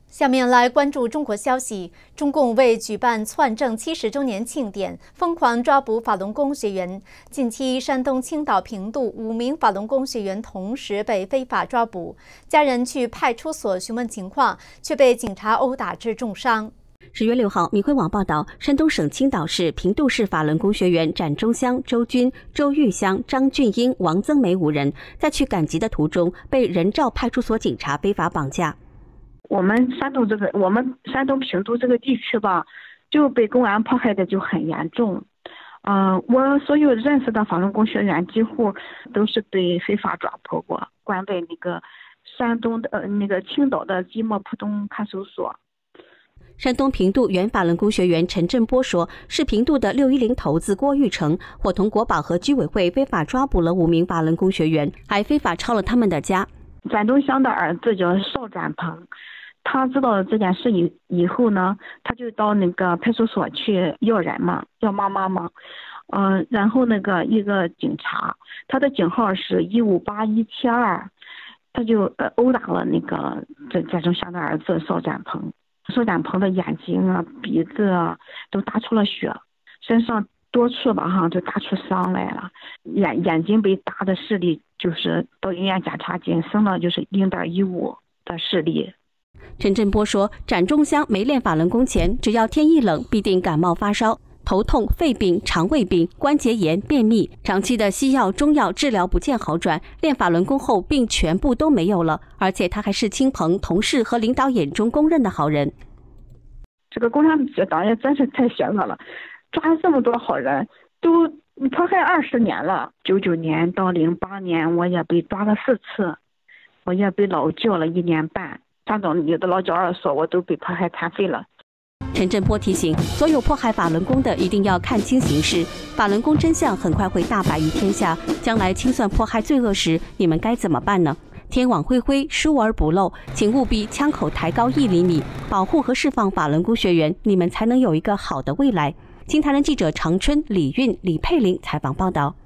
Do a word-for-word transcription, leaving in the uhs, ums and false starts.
下面来关注中国消息。中共为举办篡政七十周年庆典，疯狂抓捕法轮功学员。近期，山东青岛平度五名法轮功学员同时被非法抓捕，家人去派出所询问情况，却被警察殴打致重伤。 十月六号，米辉网报道，山东省青岛市平度市法轮功学员展中香、周军、周玉香、张俊英、王增梅五人，在去赶集的途中被人赵派出所警察非法绑架。 我们山东这个，我们山东平度这个地区吧，就被公安迫害的就很严重。嗯、呃，我所有认识的法轮功学员几乎都是被非法抓捕过，关在那个山东的呃那个青岛的即墨浦东看守所。 山东平度原法轮功学员陈振波说，是平度的六一零头子郭玉成伙同国保和居委会非法抓捕了五名法轮功学员，还非法抄了他们的家。 展中香的儿子叫邵展鹏。他知道这件事以以后呢，他就到那个派出所去要人嘛，要妈妈嘛，嗯、呃，然后那个一个警察，他的警号是一五八一七二，他就呃殴打了那个这展中香的儿子邵展鹏，邵展鹏的眼睛啊、鼻子啊都打出了血，身上多处吧哈就打出伤来了，眼眼睛被打的视力就是到医院检查仅剩了就是零点一五的视力。 陈振波说，展中香没练法轮功前，只要天一冷，必定感冒发烧、头痛、肺病、肠胃病、关节炎、便秘，长期的西药、中药治疗不见好转。练法轮功后，病全部都没有了，而且他还是亲朋、同事和领导眼中公认的好人。 这个共产党也真是太邪恶了，抓了这么多好人，都迫害二十年了。九九年到零八年，我也被抓了四次，我也被劳教了一年半。山东有的劳教二所，我都被迫害残废了。 陈振波提醒，所有迫害法轮功的一定要看清形势，法轮功真相很快会大白于天下。将来清算迫害罪恶时，你们该怎么办呢？天网恢恢，疏而不漏，请务必枪口抬高一厘米，保护和释放法轮功学员，你们才能有一个好的未来。金台人记者常春、李韵、李佩玲采访报道。